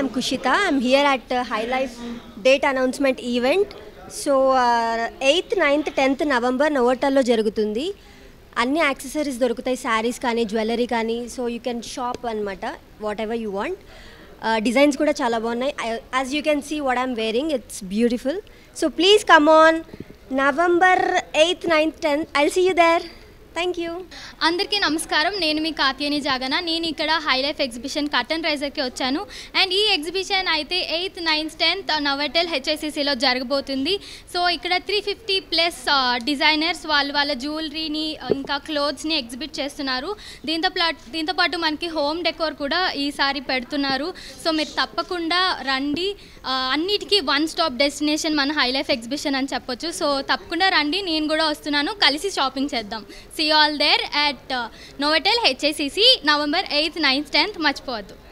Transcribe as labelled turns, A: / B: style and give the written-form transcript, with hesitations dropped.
A: Kushitha. I'm here at Hilife date announcement event. So 8th, 9th, 10th November Novotel lo jarugutundi. Anni accessories dorukutayi, sarees kani, jewellery kani. So you can shop anamata whatever you want. Designs kuda chala bagunayi. As you can see what I'm wearing, it's beautiful. So please come on November 8th, 9th, 10th. I'll see you there. Thank you.
B: అందరికీ నమస్కారం. నేను మీ కాత్యాని జాగన. నేను ఇక్కడ Hi-Life exhibition curtain రైజర్కి వచ్చాను. And ఈ exhibition అయితే 8th, 9th, 10th Novotel HICCలో జరగబోతుంది. So ఇక్కడ 350+ డిజైనర్స్ వాళ్ళ జ్యువెలరీని ఇంకా క్లోత్స్ని ఎగ్జిబిట్ చేస్తున్నారు. దీంతో పాటు మనకి హోమ్ డెకోర్ కూడా ఈసారి పెడుతున్నారు. సో మీరు తప్పకుండా రండి. అన్నిటికీ వన్ స్టాప్ డెస్టినేషన్ మన హైలైఫ్ ఎగ్జిబిషన్ అని చెప్పొచ్చు. సో తప్పకుండా రండి, నేను కూడా వస్తున్నాను, కలిసి షాపింగ్ చేద్దాం. See you all there at Novotel HICC November 8th, 9th, 10th. మర్చిపోవద్దు.